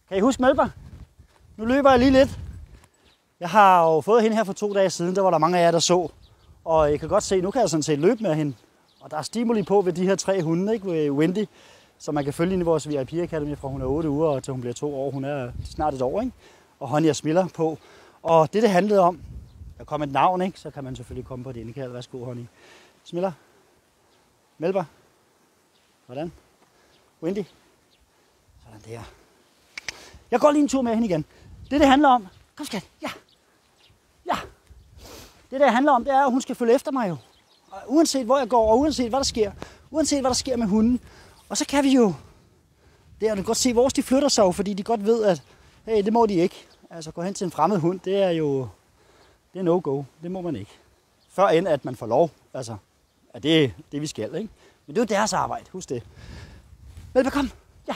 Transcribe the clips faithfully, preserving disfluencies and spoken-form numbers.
Kan I huske Melba? Nu løber jeg lige lidt. Jeg har jo fået hende her for to dage siden, der var der mange af jer, der så. Og jeg kan godt se, nu kan jeg sådan set løbe med hende. Og der er stimuli på ved de her tre hunde, ikke? Ved Wendy, så man kan følge hende i vores V I P Academy fra hun er otte uger og til hun bliver to år. Hun er snart et år, ikke? Og Honey og Smiller på. Og det, det handlede om, der kom et navn, ikke? Så kan man selvfølgelig komme på det indekald. Værsgo, Honey. Smiller. Melba. Hvordan? Wendy. Sådan der. Jeg går lige en tur med hende igen. Det, det handler om... Kom skat. Ja. Ja. Det, det handler om, det er, at hun skal følge efter mig jo. Og uanset hvor jeg går, og uanset hvad der sker. Uanset hvad der sker med hunden. Og så kan vi jo... Det er jo godt se, hvor de flytter sig jo, fordi de godt ved, at... Hey, det må de ikke. Altså, gå hen til en fremmed hund, det er jo... Det er no-go. Det må man ikke. Før end, at man får lov. Altså, at det er det, vi skal, ikke? Men det er jo deres arbejde. Husk det. Melba, kom. Ja.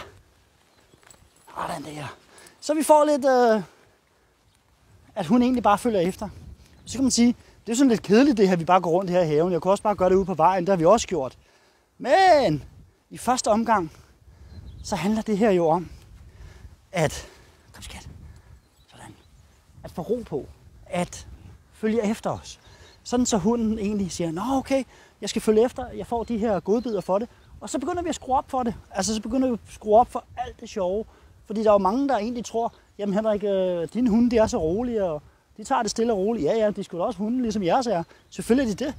Sådan der. Så vi får lidt... Øh, at hun egentlig bare følger efter. Så kan man sige, det er sådan lidt kedeligt det her, vi bare går rundt her i haven. Jeg kunne også bare gøre det ude på vejen, det har vi også gjort. Men i første omgang, så handler det her jo om, at... Kom skat. Sådan. At få ro på. At følge efter os. Sådan så hunden egentlig siger, nå okay, jeg skal følge efter, jeg får de her godbidder for det. Og så begynder vi at skrue op for det. Altså så begynder vi at skrue op for alt det sjove. Fordi der er jo mange, der egentlig tror, jamen Henrik, øh, dine hunde, de er så rolige, og de tager det stille og roligt. Ja, ja, de skulle også hunde, ligesom jeres er. Selvfølgelig er de det.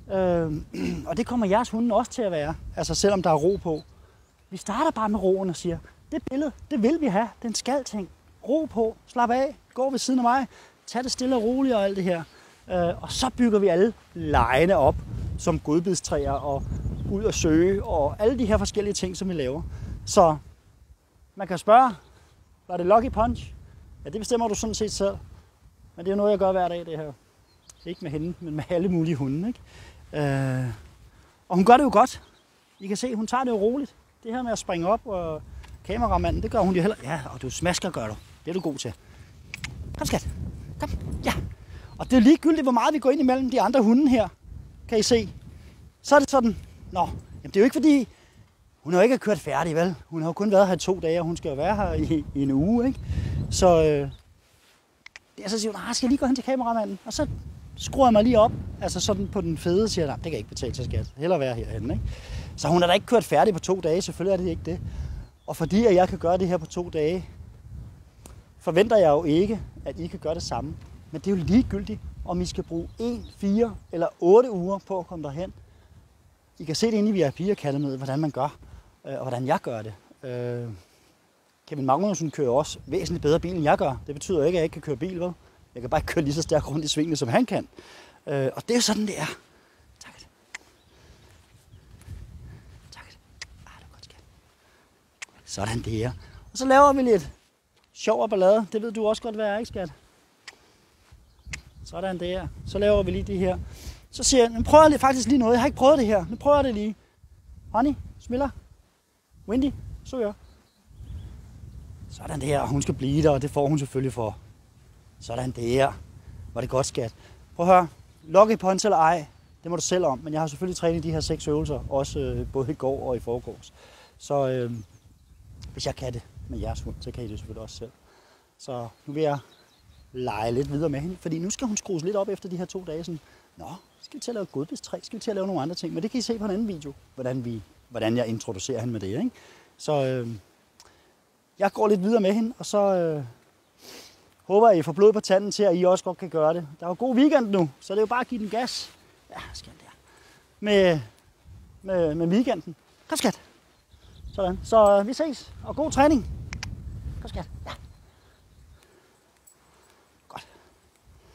Øh, og det kommer jeres hunde også til at være. Altså selvom der er ro på. Vi starter bare med roen og siger, det billede, det vil vi have. Den skal ting. Ro på, slap af, gå ved siden af mig, tag det stille og roligt og alt det her. Øh, og så bygger vi alle legene op, som godbidstræer og ud at søge, og alle de her forskellige ting, som vi laver. Så man kan spørge, var det Lucky Punch? Ja, det bestemmer du sådan set selv. Men det er jo noget, jeg gør hver dag, det her. Ikke med hende, men med alle mulige hunde, ikke? Øh, og hun gør det jo godt. I kan se, hun tager det jo roligt. Det her med at springe op, og kameramanden, det gør hun jo heller. Ja, og du smasker, gør du. Det er du god til. Kom skat. Kom. Ja. Og det er ligegyldigt, hvor meget vi går ind imellem de andre hunde her. Kan I se? Så er det sådan, nå, jamen det er jo ikke fordi, hun har jo ikke kørt færdig, vel? Hun har jo kun været her i to dage, og hun skal jo være her i, i en uge, ikke? Så, øh, det er så siger hun, ah, skal jeg lige gå hen til kameramanden? Og så skruer jeg mig lige op, altså sådan på den fede, siger jeg, det kan jeg ikke betale til skat. Hellere være herhenne, ikke? Så hun har da ikke kørt færdig på to dage, selvfølgelig er det ikke det. Og fordi at jeg kan gøre det her på to dage, forventer jeg jo ikke, at I kan gøre det samme. Men det er jo ligegyldigt, om I skal bruge en, fire eller otte uger på at komme derhen. I kan se det inde i V I P Academy, hvordan man gør, og hvordan jeg gør det. Øh, Kevin Magnussen kører også væsentligt bedre bil, end jeg gør. Det betyder ikke, at jeg ikke kan køre bil, vel? Jeg kan bare ikke køre lige så stærkt rundt i svingene, som han kan. Øh, og det er jo sådan, det er. Tak. Tak. Ah, det er godt, skat. Sådan det er. Og så laver vi lidt sjov og ballade. Det ved du også godt, hvad er, ikke skat? Sådan det er. Så laver vi lige det her. Så siger jeg, nu prøver jeg faktisk lige noget. Jeg har ikke prøvet det her. Nu prøver jeg det lige. Honey, Smiller, Wendy, så jeg. Sådan det her. Hun skal blive der, og det får hun selvfølgelig for. Sådan det her. Var det godt, skat. Prøv at høre. Lucky Punch eller ej, det må du selv om. Men jeg har selvfølgelig trænet de her seks øvelser, også øh, både i går og i forgårs. Så øh, hvis jeg kan det med jeres hund, så kan I det selvfølgelig også selv. Så nu vil jeg lege lidt videre med hende, fordi nu skal hun skrues lidt op efter de her to dage. Sådan, nå, skal vi til at lave godbidstræ, skal vi til at lave nogle andre ting, men det kan I se på en anden video, hvordan, vi, hvordan jeg introducerer hende med det, ikke? Så øh, jeg går lidt videre med hende, og så øh, håber jeg, I får blod på tanden til, at I også godt kan gøre det. Der er jo god weekend nu, så det er jo bare at give den gas. Ja, skal der. Med, med, med weekenden. Kom skat. Sådan, så øh, vi ses, og god træning. Kom skat. Ja.